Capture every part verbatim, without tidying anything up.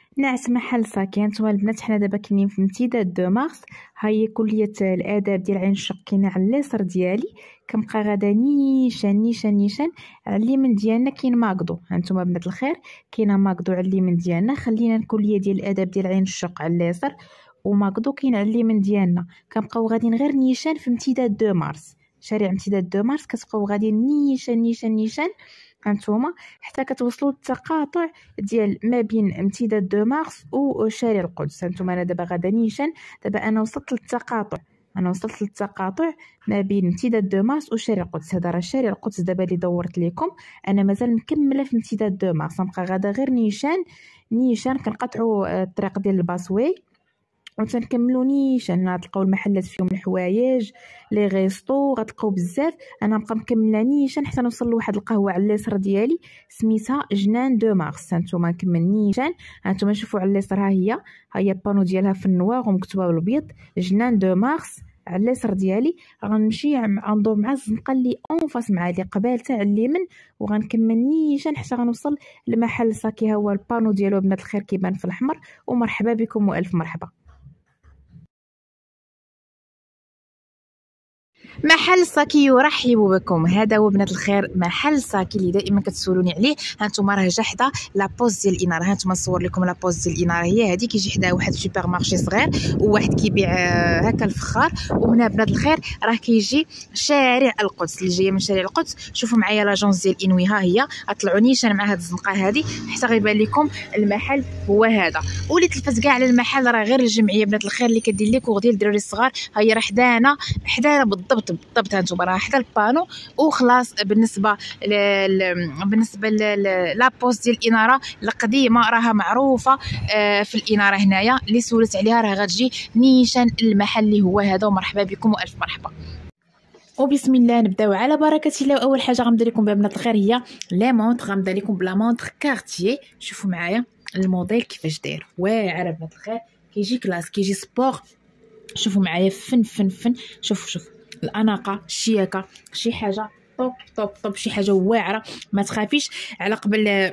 نعت محل ساكن. نتوما البنات حنا دابا كاينين في امتداد دو مارس. هاهي كلية الآداب ديال عين الشق كاينة على اليسار ديالي. كنبقى غادا نيشان نيشان نيشان على اليمين ديالنا كاين ماكدو. هانتوما بنات الخير كاينه ماكدو على اليمين ديالنا. خلينا الكلية ديال الآداب ديال عين الشق على اليسار وماكدو كاين على اليمين ديالنا. كنبقاو غاديين غير نيشان في امتداد دو مارس. شارع امتداد دو مارس كتبقاو غاديين نيشان نيشان نيشان هانتوما حتى كتوصلوا للتقاطع ديال ما بين امتداد دو مارس وشارع القدس. هانتوما انا دابا غادا نيشان. دابا انا وصلت للتقاطع انا وصلت للتقاطع ما بين امتداد دو مارس وشارع القدس. هذا راه شارع القدس دابا اللي دورت لكم. انا مازال مكمله في امتداد دو مارس. نبقى غادا غير نيشان نيشان كنقطعوا الطريق ديال الباسوي وتنكملوا نيشان. غتلقاو المحلات فيهم الحوايج لي غيستو غتلقاو بزاف. انا نبقى مكمله نيشان حتى نوصل لواحد القهوه على اليسار ديالي سميتها جنان دو مارس. هانتوما نكمل نيشان. هانتوما شوفوا على اليسار ها هي ها هي البانو ديالها في النوار ومكتوبه بالابيض جنان دو مارس على اليسار ديالي. غنمشي غندور مع الزنقه اللي اونفاس مع اللي قبال تاع اليمين وغنكمل نيشان حتى غنوصل لمحل ساكي. ها هو البانو ديالو بنات الخير كيبان في الاحمر. ومرحبا بكم والف مرحبا. محل ساكي يرحب بكم. هذا هو بنات الخير محل ساكي اللي دائما كتسولوني عليه. هانتوما راه جا حدا لابوز ديال الاناره. هانتوما نصور لكم لابوز ديال الاناره هي هذه. كيجي حدا واحد سوبر مارشي صغير وواحد كيبيع هكا الفخار. وهنا بنات الخير راه كيجي شارع القدس اللي جايه من شارع القدس. شوفوا معايا لاجونس ديال انوي ها هي. غطلعوا نيشان مع هاد الزنقه هذه حتى غيبان لكم المحل هو هذا. واللي تلفت كاع على المحل راه غير الجمعيه بنات الخير اللي كدير لكم ديال الدراري الصغار. ها هي راه حدانا حدانا بالضبط بالضبط. هانتوما راه حدا البانو وخلاص. بالنسبه ل... بالنسبه لابوست ديال الاناره القديمه راها معروفه في الاناره هنايا. اللي سولت عليها راه غتجي نيشان المحل اللي هو هذا. ومرحبا بكم والف مرحبا. وبسم الله نبداو على بركه الله. واول حاجه غنبدا لكم بها بنات الخير هي لي مونطر. غنبدا لكم بلا مونطر كارتيي. شوفوا معايا الموديل كيفاش داير واعر بنات الخير. كيجي كلاس كيجي سبور. شوفوا معايا فن فن فن. شوفوا شوفوا الاناقه الشياكه شي حاجه طوب طوب طوب. شي حاجه واعره ما تخافيش على قبل.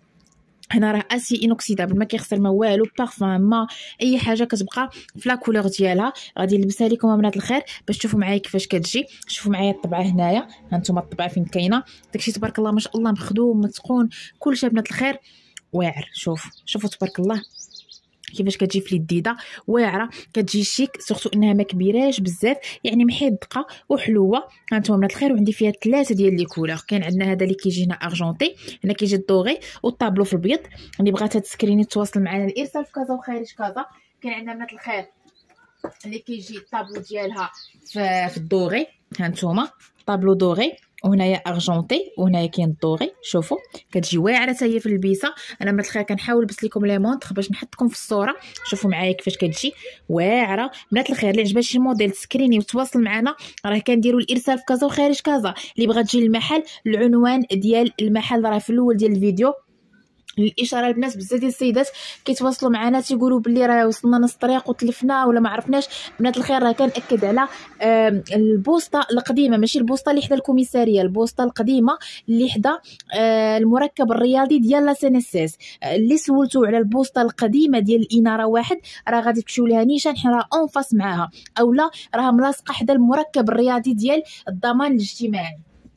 هنا راه اسي انوكسيدابل ما كيخسر ما والو. بارفان ما اي حاجه كتبقى في لا كولور ديالها. غادي نلبسها لكم بنات الخير باش تشوفوا معايا كيفاش كتجي. شوفوا معايا الطبعه هنايا. هانتوما الطبعه فين كاينه. داكشي تبارك الله ما شاء الله مخدوم متقون كلشي بنات الخير واعر. شوف شوفوا تبارك الله كيفاش كتجي في اليديده واعره. كتجي شيك سورتو انها ما كبيراش بزاف يعني محيدقه وحلوه. هانتوما بنات الخير وعندي فيها ثلاثه ديال لي كولور. كاين عندنا هذا اللي كيجي هنا ارجونتي. هنا كيجي الدوغي والطابلو في البيض. اللي بغات تسكريني تواصل معنا الارسال في كازا وخارج كازا. كاين عندنا بنات الخير اللي كيجي الطابلو ديالها في, في الدوغي. هانتوما طابلو دوغي وهنايا ارجونتي وهنايا كاين الدوغي. شوفوا كتجي واعره حتى هي في البيسه. انا بنات الخير كنحاول نلبس لكم لي مونطر باش نحطكم في الصوره. شوفوا معايا كيفاش كتجي واعره بنات الخير. اللي عجبها شي موديل تسكريني وتواصل معنا راه كنديروا الارسال في كازا وخارج كازا. اللي بغات تجي للمحل العنوان ديال المحل راه في الاول ديال الفيديو. الاشاره البنات بزاف ديال السيدات كيتواصلوا معنا تيقولوا بلي راه وصلنا نص الطريق وتلفنا ولا ما عرفناش. بنات الخير راه كنأكد على البوسطه القديمه ماشي البوسطه اللي حدا الكوميساريه. البوسطه القديمه اللي حدا المركب الرياضي ديال لا سينيسيس. اللي سولتوا على البوسطه القديمه ديال الاناره واحد راه غادي تمشيو لها نيشان حنا راه اونفاس معاها اولا راه ملاصقه حدا المركب الرياضي ديال الضمان الاجتماعي.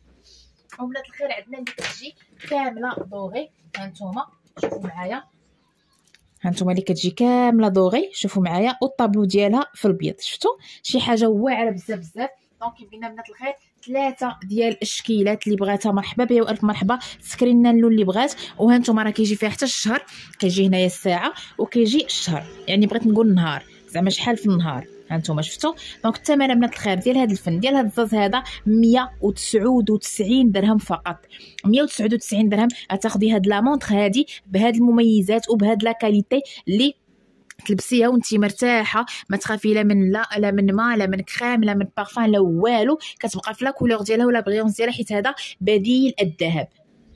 وبنات الخير عندنا اللي كتجي كامله دوغي. هانتوما شوفوا معايا هانتوما اللي كتجي كامله دوغي. شوفوا معايا والطابلو ديالها في البيض. شفتوا شي حاجه واعره بزاف بزاف. دونك كيف قلنا بنات الخير ثلاثه ديال الشكيلات. اللي بغاتها مرحبا بها والف مرحبا. سكرينا اللون اللي بغات. وهانتوما راه كيجي فيها حتى الشهر. كيجي هنايا الساعه وكيجي الشهر يعني بغيت نقول النهار زعما شحال في النهار. هانتوما شفتوا. دونك الثمن بنات الخير ديال هذا الفن ديال هذا الزاز هذا مية وتسعة وتسعين درهم فقط. مية وتسعة وتسعين درهم غتاخدي هاد لا مونطر هادي بهاد المميزات وبهاد لا كاليتي اللي تلبسيها وانتي مرتاحه. ما تخافي لا من لا لا من ما لا من كريم لا من بارفان لا والو. كتبقى في لا كولور ديالها ولا بريونس ديالها حيت هذا بديل الذهب.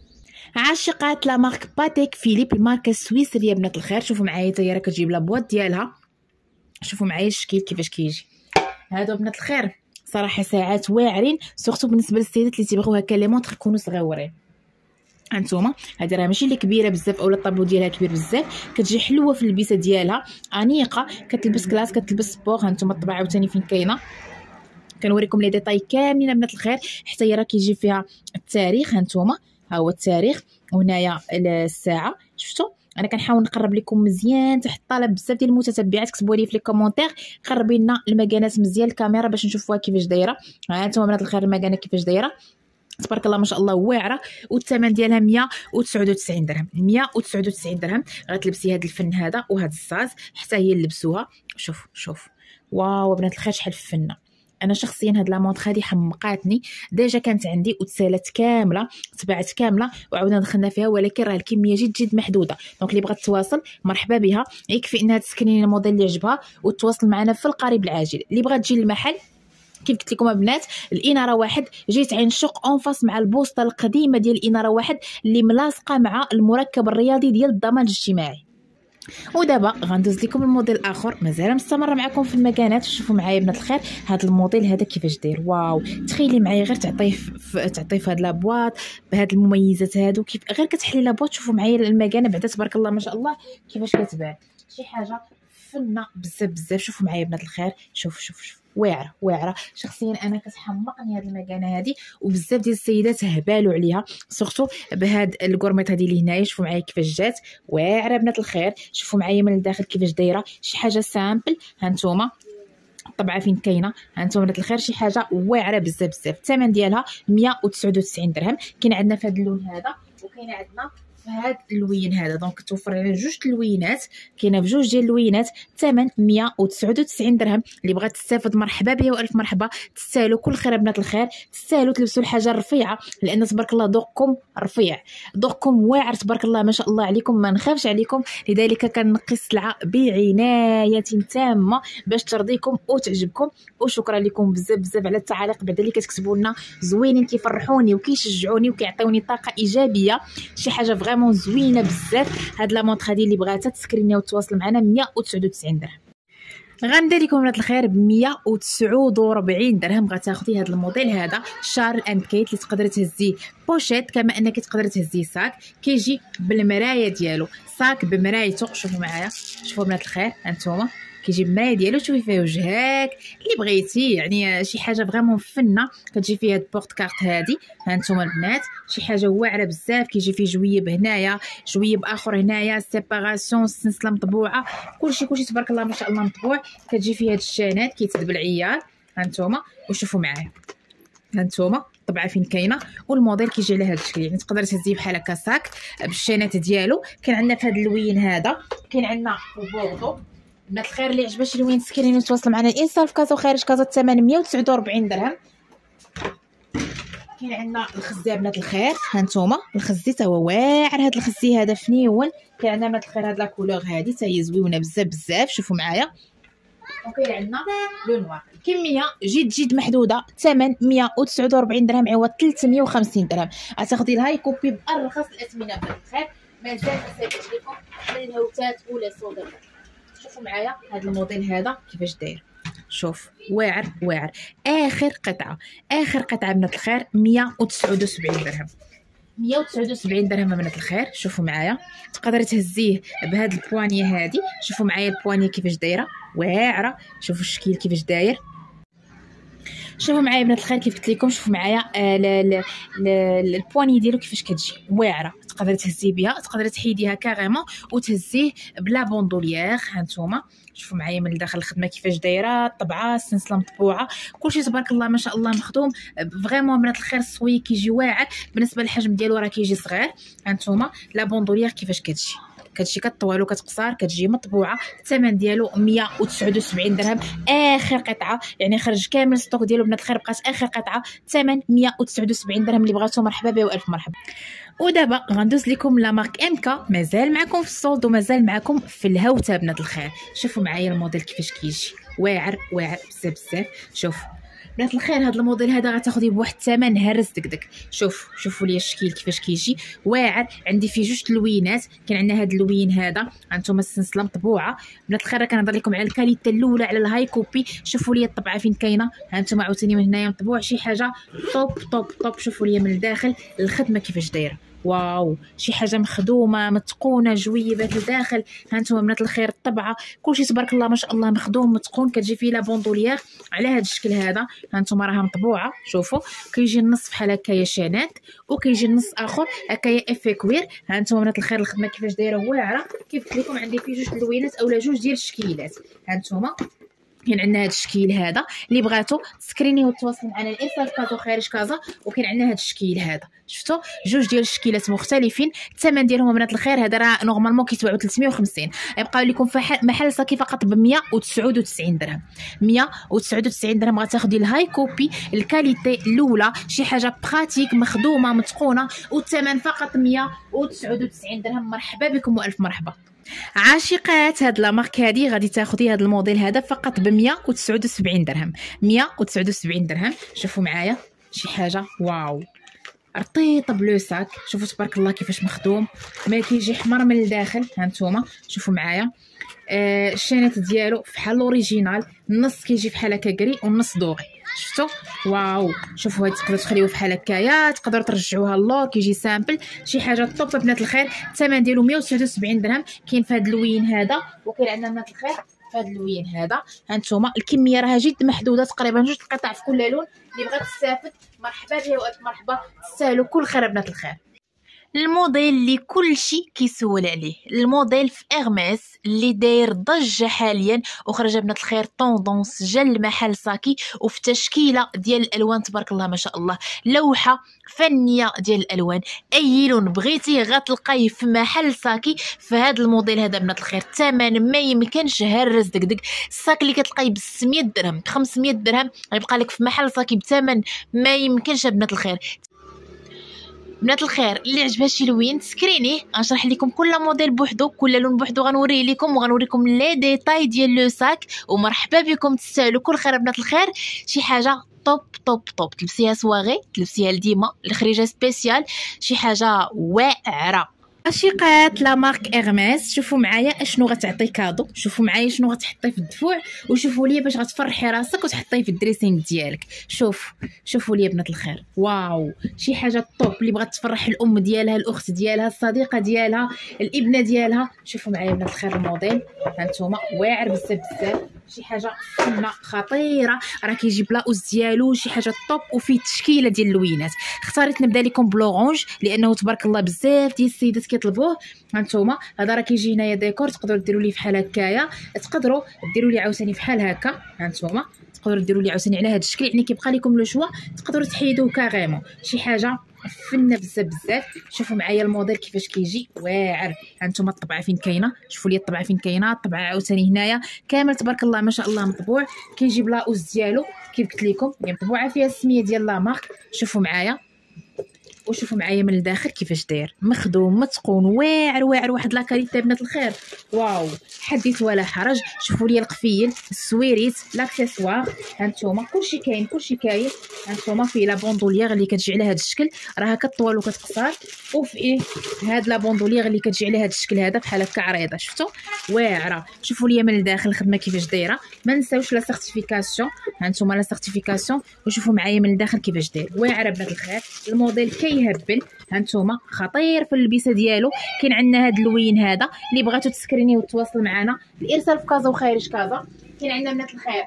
عاشقات لا مارك باتيك فيليب الماركه السويسريه بنات الخير. شوفوا معايا حتى هي راه كتجيب لا بواط ديالها. شوفوا معايا الشكل كيفاش كيجي. هادو بنات الخير صراحه ساعات واعرين سورتو بالنسبه للسيدات اللي تيبغيو هكا لي مونطر يكونوا صغيورين. هانتوما هذه راه ماشي اللي كبيره بزاف اولا الطابلو ديالها كبير بزاف، كتجي حلوه في البيسه ديالها، انيقه، كتلبس كلاس، كتلبس سبور. هانتوما الطبعه عاوتاني فين كاينه، كنوريكم لي ديتاي كاملين بنات الخير حتى هي راه كيجي فيها التاريخ. هانتوما ها هو التاريخ، وهنايا الساعه. شفتوا انا كنحاول نقرب لكم مزيان تحت طلب بزاف ديال المتتبعات كتبوا لي في لي كومونتير قربي لنا المكانات مزيان الكاميرا باش نشوفوها كيفاش دايره. ها انتم بنات الخير المكانه كيفاش دايره، تبارك الله ما شاء الله واعره، والثمن ديالها مية وتسعة وتسعين درهم. مية وتسعة وتسعين درهم غتلبسي هذا الفن هذا وهذا الصاز حتى هي نلبسوها. شوف شوف واو بنات الخير شحال فنه. انا شخصيا هاد لا مونطخ هادي حمقاتني، ديجا كانت عندي وتسالات كامله، طبعت كامله وعاودنا دخلنا فيها، ولكن راه الكميه جد جد محدوده. دونك اللي بغات تواصل مرحبا بها، يكفي انها تسكني الموديل اللي عجبها وتواصل معنا في القريب العاجل. اللي بغات تجي للمحل كيف قلت لكم البنات، الاناره واحد جيت عين شق اون فاس مع البوسطه القديمه ديال الاناره واحد اللي ملاصقه مع المركب الرياضي ديال الضمان الاجتماعي. ودابا غندوز لكم الموديل الاخر مازال مستمره معكم في المكانات. شوفوا معايا بنات الخير هذا الموديل هذا كيفاش داير، واو تخيلي معايا غير تعطيه تعطيه في هاد لابواط بهاد المميزات هادو، كيف غير كتحلي لابواط. شوفوا معايا المكانه بعدا تبارك الله ما شاء الله كيفاش كتبان، شي حاجه فنه بزاف بزاف. شوفوا معايا بنات الخير، شوف شوف شوف واعره واعره. شخصيا انا كتحمقني هذه المكانه هذه، وبزاف ديال السيدات هبالوا عليها سورتو بهاد الكورميط هذه اللي هنايا. شوفوا معايا كيفاش جات واعره بنات الخير. شوفوا معايا من الداخل كيفاش دايره، شي حاجه سامبل. هانتوما الطبعه فين كاينه، هانتوما بنات الخير شي حاجه واعره بزاف بزاف. الثمن ديالها مية وتسعة وتسعين درهم. كاين عندنا في هذا اللون هذا، وكاين عندنا في هذا اللوين هذا، دونك توفر لنا جوج اللوينات، كاينه بجوج ديال اللوينات. الثمن مية وتسعة وتسعين درهم. اللي بغات تستافد مرحبا بها والف مرحبا، تستاهلوا كل خير بنات الخير، تستاهلوا تلبسوا الحاجه الرفيعه لان تبارك الله ذوقكم رفيع، ذوقكم واعر تبارك الله ما شاء الله عليكم، ما نخافش عليكم. لذلك كنقي السلعه بعنايه تامه باش ترضيكم وتعجبكم. وشكرا لكم بزاف بزاف على التعاليق بعدا اللي كتكتبوا لنا زوينين، كيفرحوني وكيشجعوني وكيعطيوني طاقه ايجابيه، شي حاجه فريمون زوينه بزاف. هاد لا مونطخ هادي اللي بغاتها تسكرينيا وتواصل معنا مية وتسعة وتسعين درهم. غنبدا لكم بنات الخير ب مية وتسعة وأربعين درهم غتاخدي هذا الموديل هذا شارل اند كيت اللي تقدري تهزيه بوشيت كما انك تقدري تهزيه صاك، كيجي بالمرايه ديالو، صاك بمرايته. شوفوا معايا، شوفوا بنات الخير هانتوما كيجي بالمرايه ديالو، تشوفي فيه وجهك اللي بغيتي، يعني شي حاجه فريمون فنه. كتجي فيها هاد بورت كارت هادي هانتوما البنات، شي حاجه واعره بزاف. كيجي فيه جويب هنايا، جويب اخر هنايا، سيباراسيون، السلسله مطبوعه، كلشي كلشي تبارك الله ما شاء الله مطبوع. كتجي فيه هاد الشانات كيتسد بالعيار هانتوما. وشوفوا معايا هانتوما الطبعه فين كاينه، والموديل كيجي على هذا الشكل، يعني تقدري تهزيه بحال هكا صاك بالشانات ديالو. كاين عندنا في هذا اللوين هذا، كاين عندنا البوردو بنات الخير. اللي عجبها شي لوين سكرين وتواصل معنا الانسان في كازا وخارج كازا، الثمن مية وتسعة وأربعين درهم. كاين عندنا الخزي بنات الخير هانتوما، الخزي تا هو واعر، هذا الخزي هذا فنيون. كاين عندنا بنات الخير هاد لا كولور هادي تا هي زويونه بزاف بزاف. شوفوا معايا، وكاين عندنا لو نوار. كميه جد جد محدوده، الثمن مية وتسعة وأربعين درهم عوض ثلاثمية وخمسين درهم. غتاخدي الهاي كوبي بارخص الاثمنه بنات الخير. مازال ما ساليتش لكم من الهوتات ولا صودر. شوفوا معايا هذا الموديل هذا كيفاش داير، شوف واعر واعر. اخر قطعه اخر قطعه بنات الخير مية وتسعة وسبعين درهم. مية وتسعة وسبعين درهم بنات الخير. شوفوا معايا تقدري تهزيه بهاد البوانيه هادي. شوفوا معايا البوانيه كيفاش دايره واعره، شوفوا الشكل كيفاش داير. شوفوا معايا بنات الخير كيف قلت لكم، شوفوا معايا آه البواني ديالو كيفاش كتجي واعره. تقدري تهزيه بها، تقدري تحيديها كاريمون وتهزيه بلا بوندوليير هانتوما. شوفوا معايا من الداخل الخدمه كيفاش دايره، الطبعه السلسله مطبوعه، كلشي تبارك الله ما شاء الله مخدوم فريمون بنات الخير. الصوي كيجي واعر، بالنسبه للحجم ديالو راه كيجي صغير هانتوما. لا بوندوليير كيفاش كتجي، كتجي كطوال وكتقصر، كتجي مطبوعه. الثمن ديالو مية وتسعة وسبعين درهم. اخر قطعه يعني خرج كامل الستوك ديالو بنات الخير، بقات اخر قطعه. الثمن مية وتسعة وسبعين درهم. اللي بغاتو مرحبا بها والف مرحبا. ودابا غندوز لكم لا مارك ام كا، مازال معكم في الصولد ومازال معكم في الهوته بنات الخير. شوفوا معايا الموديل كيفاش كيجي واعر واعر بزاف بزاف. شوف بنات الخير هذا الموديل هذا غتاخديه بواحد الثمن هرس دكدك. شوف شوفوا لي الشكل كيفاش كيجي واعر. عندي فيه جوج اللوينات، كاين عندنا هذا اللوين هذا هانتوما السلسله مطبوعه بنات الخير. كنهضر لكم على الكاليتي الاولى، على الهاي كوبي. شوفوا لي الطبعه فين كاينه هانتوما عاوتاني من هنايا مطبوع، شي حاجه طوب طوب طوب. شوفوا لي من الداخل الخدمه كيفاش دايره واو شي حاجه مخدومه متقونه جويبات لداخل. ها انتم بنات الخير الطبعه كلشي تبارك الله ما شاء الله مخدوم متقون. كتجي فيه لا بوندوليير على هذا الشكل هذا. ها انتم راها مطبوعه شوفوا كيجي النص بحال هكايا شانات وكيجي النص اخر هكايا افي كوير. ها انتم بنات الخير الخدمه كيفاش دايره واعره. كيف قلت لكم عندي فيه جوج تلوينات اولا جوج ديال الشكيلات. ها انتم كاين عندنا هذا الشكل هذا اللي بغاتو تسكرينيو وتواصلوا معنا الارسال في كازا وخارج كازا. وكاين عندنا هذا الشكل هذا شفتوا جوج ديال الشكيلات مختلفين. الثمن ديالهم بنات الخير هذا راه نورمالمون كيتباعوا ثلاثمية وخمسين. يبقى لكم محل صاكي فقط ب مية وتسعة وتسعين درهم. مية وتسعة وتسعين درهم غتاخدي الهاي كوبي الكاليتي الاولى شي حاجه براتيك مخدومه متقونه والثمن فقط مية وتسعة وتسعين درهم. مرحبا بكم والف مرحبا. عاشقات هاد لا مارك هادي غادي تاخدي هاد الموديل هذا فقط ب مية وتسعة وسبعين درهم. مية وتسعة وسبعين درهم. شوفوا معايا شي حاجه واو رطيطه بلو ساك. شوفوا تبارك الله كيفاش مخدوم ما كيجي حمر من الداخل. ها نتوما شوفوا معايا آه الشانات ديالو فحال الاوريجينال. النص كيجي بحال هكا كري والنص دوغي شفتوا واو. شوفوا هاد تقدروا تخليوه بحال هكايا تقدروا ترجعوها اللور كيجي سامبل شي حاجه طوب بنات الخير. الثمن ديالو مية وتسعة وسبعين درهم. كاين في هاد اللوين هذا وكاين عندنا بنات الخير في هاد اللوين هذا. هانتوما الكميه راها جد محدوده تقريبا جوج قطع في كل لون. اللي بغات تستافد مرحبا بها والف مرحبا تستاهلوا كل خير بنات الخير. الموديل اللي كلشي كيسول عليه الموديل في اغماس اللي داير ضجه حاليا وخرج بنات الخير طوندونس جا المحل ساكي وفي تشكيله ديال الالوان تبارك الله ما شاء الله. لوحه فنيه ديال الالوان اي لون بغيتيه غتلقايه في محل ساكي في هذا الموديل هذا بنات الخير. الثمن ما يمكنش هرس دقدق. الساك اللي كتلقايه ب ستمية درهم ب خمسمية درهم غيبقى لك في محل ساكي بثمن ما يمكنش بنات الخير. بنات الخير اللي عجبها شي لوين سكرينيه غنشرح لكم كل موديل بوحدو كل لون بوحدو غنوريه لكم وغنوريكم لي ديتاي ديال لو ساك. ومرحبا بكم تستاهلوا كل خير بنات الخير. شي حاجه طوب طوب طوب تلبسيها سواغي تلبسيها لديما الخريجه سبيسيال شي حاجه واعره. عشيقات لا مارك اغماس شوفوا معايا اشنو غتعطي كادو. شوفوا معايا شنو غتحطي في الدفوع وشوفوا ليا باش غتفرحي راسك وتحطيه في الدريسينغ ديالك. شوف شوفوا ليا بنات الخير واو شي حاجه طوب اللي بغات تفرح الام ديالها الاخت ديالها الصديقه ديالها الابنه ديالها. شوفوا معايا بنات الخير الموديل هانتوما واعر بزاف بزاف شي حاجه فنه خطيره. راه كيجي بلاوز ديالو شي حاجه طوب وفيه تشكيله ديال اللوينات. اختاريت نبدا لكم بلورانج لانه تبارك الله بزاف ديال السيدات كيطلبوه. هانتوما هذا راه كيجي هنايا ديكور تقدروا ديروا ليه بحال هكايا تقدروا ديروا ليه عاوتاني بحال هكا. هانتوما تقدروا ديروا ليه عاوتاني على هذا الشكل يعني كيبقى لكم لو شوا تقدروا تحيدوه كاريمون شي حاجه فنه بزاف بزاف. شوفوا معايا الموديل كيفاش كيجي واعر. هانتوما الطبعه فين كاينه شوفوا لي الطبعه فين كاينه الطبعه عاوتاني هنايا كامل تبارك الله ما شاء الله مطبوع. كيجي بلاوز ديالو كيف قلت لكم يعني مطبوعه فيها السميه ديال لا مارك. شوفوا معايا وشوفوا معايا من الداخل كيفاش داير مخدوم متقون واعر واعر واحد لا كاليتي بنات الخير واو حديث ولا حرج. شوفوا لي القفيل السويريت لاكسيسوار هانتوما كلشي كاين كلشي كاين. هانتوما فيه لا بوندوليير اللي كتجي على هذا الشكل راها كطوال وكتقصر وفيه هاد لا بوندوليير اللي كتجي على هذا الشكل هذا بحال هكا عريضه شفتوا واعره. شوفوا لي من الداخل الخدمه كيفاش دايره. ما نساوش لا سيرتيفيكاسيون هانتوما لا سيرتيفيكاسيون وشوفوا معايا من الداخل كيفاش داير واعره بنات الخير. الموديل كيهبل هانتوما خطير في اللبسه ديالو. كاين عندنا هاد اللوين هذا اللي بغاتو تسكرينيه وتواصل معنا الارسال في كازا وخارج كازا. كاين عندنا بنات الخير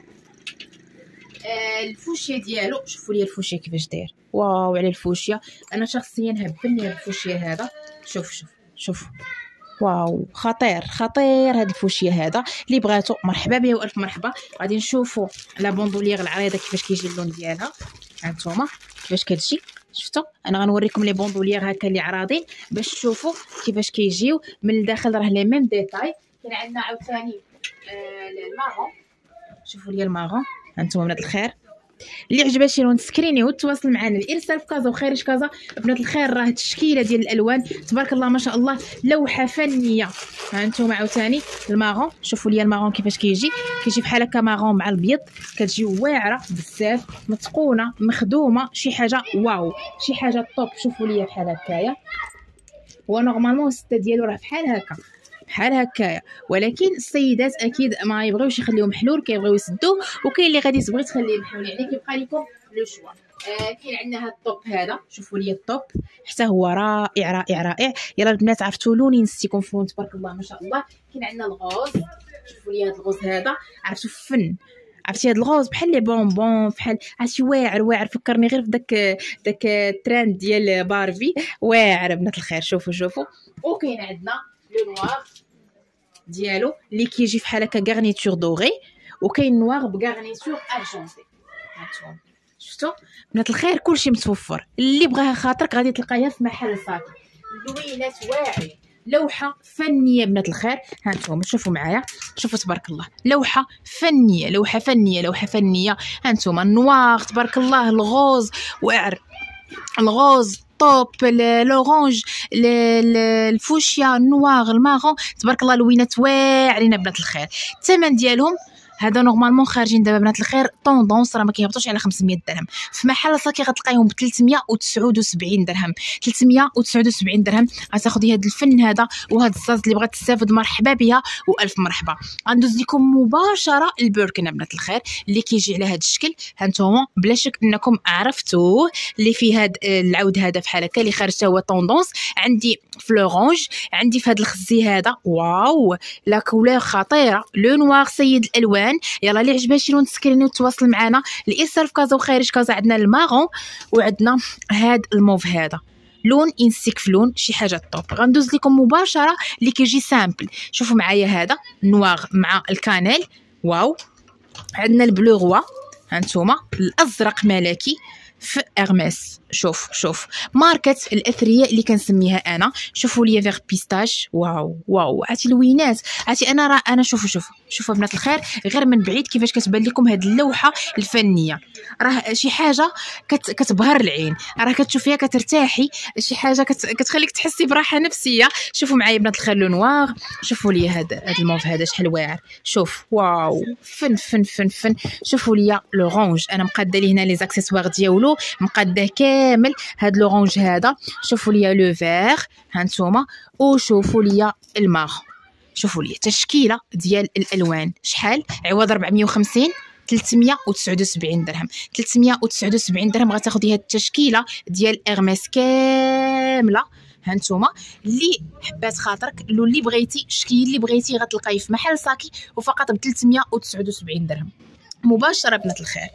آه الفوشيه ديالو. شوفوا لي الفوشيه كيفاش داير واو على الفوشيه. انا شخصيا هبلني الفوشيه هذا. شوف شوف شوف واو خطير خطير هاد الفوشيه هذا. اللي بغاتو مرحبا بها والف مرحبا. غادي نشوفوا لا بوندوليير العريضه كيفاش كيجي اللون ديالها. هانتوما كيفاش كتجي شفتوا. انا غنوريكم لي بوندوليير هكا اللي عراضين باش تشوفوا كيفاش كيجيو من الداخل راه لي ميم ديتاي. كاين عندنا عاوتاني آه المارون. شوفوا لي المارون هانتوما بنات الخير اللي عجبها شي لون سكريني وتواصل معنا الارسال في كازا وخارج كازا. بنات الخير راه التشكيله ديال الالوان تبارك الله ما شاء الله لوحه فنيه. هانتوما عاوتاني المارون شوفوا لي المارون كيفاش كيجي كيجي بحال هكا مارون مع البيض كتجي واعره بزاف متقونه مخدومه شي حاجه واو شي حاجه طوب. شوفوا لي بحال هكايا هو نورمالمون السته ديالو راه بحال هكا بحال هكايا ولكن السيدات اكيد ما يبغيوش يخليوه محلول كيبغيو يسدوه وكاين اللي غادي تبغي تخليه محلول يعني كيبقى لكم لو شوا. آه كاين عندنا هاد الطوب هذا، شوفوا لي الطوب حتى هو رائع رائع رائع. يلا البنات عرفتوا لوني نسيتكم فون تبارك الله ما شاء الله. كاين عندنا الغوز، شوفوا لي هاد الغوز هذا عرفتوا فن، عرفتي هاد الغوز بحال لي بونبون بحال عرفتي واعر واعر، فكرني غير في داك داك الترند ديال باربي واعر بنات الخير. شوفوا شوفوا. وكاين عندنا لو نوار ديالو اللي كيجي فحال هكا غارنيتور دوغي، وكاين نوار بغارنيتور ارجونتي. هانتوما شفتوا بنات الخير كلشي متوفر، اللي بغاها خاطرك غادي تلقايها في محل ساكي. لوينات واعرين، لوحه فنيه بنات الخير. هانتوما شوفوا معايا، شوفوا تبارك الله، لوحه فنيه لوحه فنيه لوحه فنيه. هانتوما النوار تبارك الله، الغوز واعر، الغوز طوب، لورانج، الفوشيا، النوار، المارون، تبارك الله لوينات واعرين بنات الخير. الثمن ديالهم هذا نورمالمون خارجين دابا بنات الخير طوندونس راه ما كيهبطوش على خمسمية درهم. في محل ساكي غتلقايهم ب ثلاثمية وتسعة وسبعين درهم، ثلاثمية وتسعة وسبعين درهم غتاخدي هذا الفن هذا وهذا الزاز اللي بغات تستافد مرحبا بها والف مرحبا. غندوز لكم مباشره البركن بنات الخير اللي كيجي على هذا الشكل. هانتوما بلا شك انكم عرفتوه، اللي فيه هذا العود هذا بحال هكا اللي خارج حتى هو طوندونس. عندي في لورانج، عندي في هذا الخزي هذا، واو لا كولور خطيره. لو نوار سيد الالوان. يلا اللي عجبها شي لون تسكريني وتواصل معنا. الاسر في كازا وخارج كازا عندنا المارون، وعندنا هذا الموف هذا لون انسيك في لون شي حاجه طوب. غندوز لكم مباشره اللي كيجي سامبل. شوفوا معايا هذا نوار مع الكانيل، واو. عندنا البلو غوا، هانتوما الازرق ملكي في ارميس. شوف شوف ماركه الاثريه اللي كنسميها انا. شوفوا لي فيغ بيستاش، واو واو عرفتي لوينات. عرفتي انا راه انا شوفوا شوفوا شوفوا بنات الخير غير من بعيد كيفاش كتبان لكم هذه اللوحه الفنيه. راه شي حاجه كت كتبهر العين، راه كتشوفيها كترتاحي، شي حاجه كت كتخليك تحسي براحه نفسيه. شوفوا معايا بنات الخير لو نوار، شوفوا لي هذا هذا الموف هذا شحال واعر. شوف واو فن فن فن فن. شوفوا لي لورانج، انا مقاده لي هنا لي زاكسيسوار ديالو مقاده كامل. هاد لورانج هذا، شوفوا لي لو فير هانتوما، وشوفوا لي المار. شوفوا لي تشكيله ديال الالوان شحال عوض أربعمية وخمسين، ثلاثمية وتسعة وسبعين درهم. ثلاثمية وتسعة وسبعين درهم غتاخدي هاد التشكيله ديال ارميس كامله. هانتوما اللي حبات خاطرك، لو اللي بغيتي الشكل اللي بغيتي غتلقايه في محل ساكي وفقط ب ثلاثمية وتسعة وسبعين درهم مباشره بنات الخير.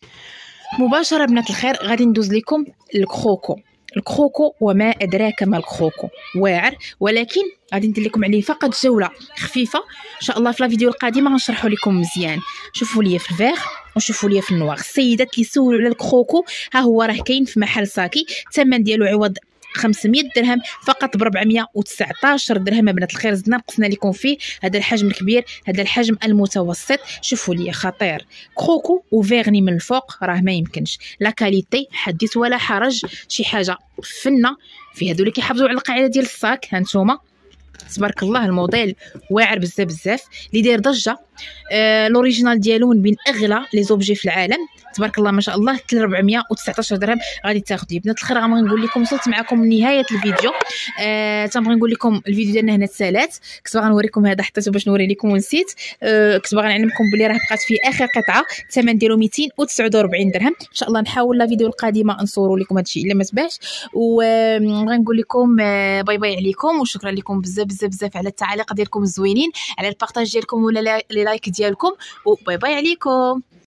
مباشره بنات الخير غادي ندوز لكم الكروكو. الكروكو وما ادراك ما الكروكو، واعر ولكن غادي ندير لكم عليه فقط جوله خفيفه ان شاء الله. في الفيديو القادمه غنشرحوا لكم مزيان. شوفوا لي في الفيغ وشوفوا لي في النوار. السيدات اللي سولوا على الكروكو ها هو راه كاين في محل ساكي. الثمن ديالو عوض خمسمية درهم فقط ب أربعمية وتسعطاش درهم بنات الخير. زدنا نقصنا لكم فيه هذا الحجم الكبير، هذا الحجم المتوسط. شوفوا لي خطير، كروكو وفيغني من الفوق راه ما يمكنش. لا كاليتي حديث ولا حرج، شي حاجه فنه في هذو اللي كيحافظوا على القاعده ديال الصاك. هانتوما تبارك الله الموديل واعر بزاف بزاف اللي داير ضجه. آه لوريجينال ديالو من بين اغلى لي زوبجي في العالم تبارك الله ما شاء الله. أربعمية وتسعطاش درهم غادي تاخذيه بنات الخير. غنبغي نقول لكم وصلت معكم لنهايه الفيديو. آه تنبغي نقول لكم الفيديو ديالنا هنا تسالات. كنت باغا نوريكم هذا حطيته باش نوري لكم ونسيت. آه كنت باغا نعلمكم بلي راه بقات فيه اخر قطعه، الثمن ديالو مئتين وتسعة وأربعين درهم. ان شاء الله نحاول لا فيديو القادمه نصوروا لكم هذا الشيء الا ما تباعش. وغنقول نقول لكم آه باي باي عليكم، وشكرا لكم بزاف بزاف بزاف على التعاليق ديالكم الزوينين، على البارطاج ديالكم ولا لي لايك ديالكم، وباي باي عليكم.